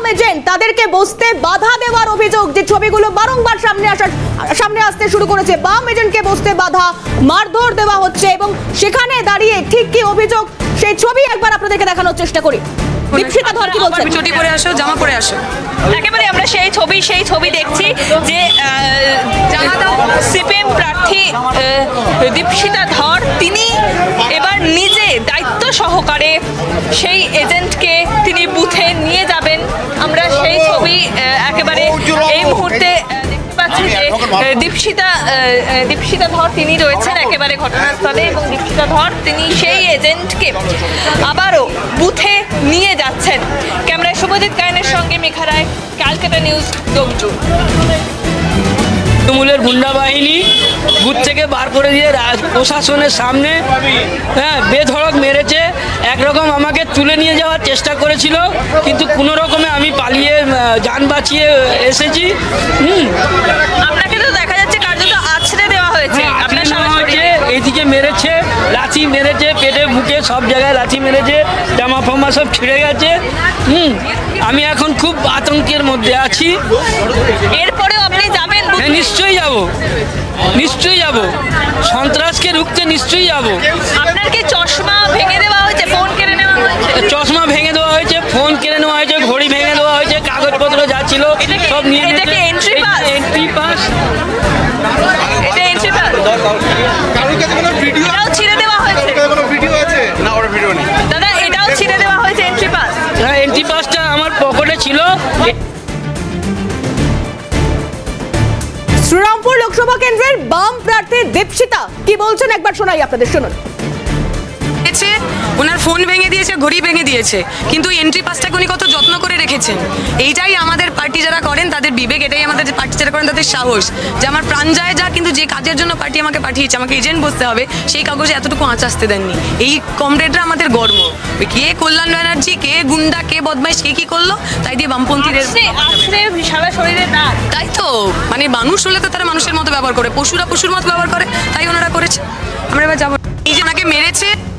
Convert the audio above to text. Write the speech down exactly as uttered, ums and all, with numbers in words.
Agent তাদেরকে বসতে বাধা দেওয়ার অভিযোগ, যে ছবিগুলো বারংবার সামনে আসার সামনে আসতে শুরু করেছে। বাম এজেন্টকে বসতে বাধা, মারধর দেওয়া হচ্ছে এবং সেখানে দাঁড়িয়ে ঠিক কি অভিযোগ সেই ছবি একবার আপনাদেরকে দেখানোর চেষ্টা করি। দীপশিতা ধর কি বলছেন? চটি পরে আসো, জামা পরে আসো। একেবারে আমরা সেই ছবি সেই ছবি দেখছি যে সিপিএম প্রার্থী দীপশিতা ধর তিনি এবার নিজে দায়িত্ব সহকারে সেই এজেন্টকে তিনি বুথে নিয়ে যাবেন। আমরা সেই ছবি একেবারে এই মুহূর্তে দেখতে পাচ্ছি যে দীপশিতা দীপশিতা ধর তিনি রয়েছেন একেবারে ঘটনাস্থলে এবং দীপশিতা ধর তিনি সেই এজেন্টকে আবারও বুথে নিয়ে যাচ্ছেন। ক্যামেরায় শুভজিৎ কায়েনের সঙ্গে মেঘা রায়, ক্যালকাটা নিউজ, দমজু। তৃণমূলের গুন্ডা বাহিনী বুথ থেকে বার করে দিয়ে প্রশাসনের সামনে হ্যাঁ বেধড়ক মেরেছে। একরকম আমাকে তুলে নিয়ে যাওয়ার চেষ্টা করেছিল, কিন্তু কোনো রকমে আমি পালিয়ে যান বাঁচিয়ে এসেছি। হুম আপনাকে তো দেখা যাচ্ছে কার্যত আছড়ে দেওয়া হয়েছে, আপনার হয়েছে এইদিকে মেরেছে, লাঠি মেরেছে, পেটে বুকে সব জায়গায় লাঠি মেরেছে, জামা ফামা সব ছিঁড়ে গেছে। হুম আমি এখন খুব আতঙ্কের মধ্যে আছি। এরপরেও আপনি যাবেন? হ্যাঁ নিশ্চয়ই যাব, নিশ্চয়ই যাব, সন্ত্রাসকে রুখতে নিশ্চয়ই যাব। আপনার কি চশমা ভেঙে দেওয়া হয়েছে, ফোন কেড়ে নেওয়া হয়েছে? চশমা ভেঙে দেওয়া হয়েছে, ফোন কেড়ে নেওয়া হয়েছে, ঘড়ি ভেঙে দেওয়া হয়েছে, কাগজপত্র যা ছিল সব নিয়ে এটাকে এন্ট্রি পাস এন্ট্রি পাস এটা এন্ট্রি পাস এটাও ছিঁড়ে দেওয়া হয়েছে। ভিডিও আছে না? ওর ভিডিও নেই দাদা, এটাও ছিঁড়ে দেওয়া হয়েছে এন্ট্রি পাস? হ্যাঁ এন্ট্রি পাসটা আমার পকেটে ছিল। শ্রীরামপুর লোকসভা কেন্দ্রের বাম প্রার্থী দীপশিতা কি বলছেন একবার শোনাই আপনাদের, শুনুন। ওনার ফোন ভেঙে দিয়েছে, ঘড়ি ভেঙে দিয়েছে, কিন্তু এন্ট্রি পাসটাকে উনি কত যত্ন করে রেখেছেন। এইটাই আমাদের পার্টি যারা করেন তাদের বিবেক, এটাই আমাদের পার্টি যারা করেন তাদের সাহস, যে আমার প্রাণ যায় যা, কিন্তু যে কাজের জন্য পার্টি আমাকে পাঠিয়েছে, আমাকে এজেন্ট বসতে হবে, সেই কাগজে এতটুকু আঁচ আসতে দেননি। এই কমরেডরা আমাদের গর্ব। কে কল্যাণ ব্যানার্জি, কে গুন্ডা, কে বদমাইশ, কে কি করলো, তাই দিয়ে বামপন্থীদের সারা শরীরে না, তাই তো মানে মানুষ হলে তো তারা মানুষের মতো ব্যবহার করে, পশুরা পশুর মতো ব্যবহার করে, তাই ওনারা করেছে। আমরা এবার যাবো। এই যে ওনাকে মেরেছে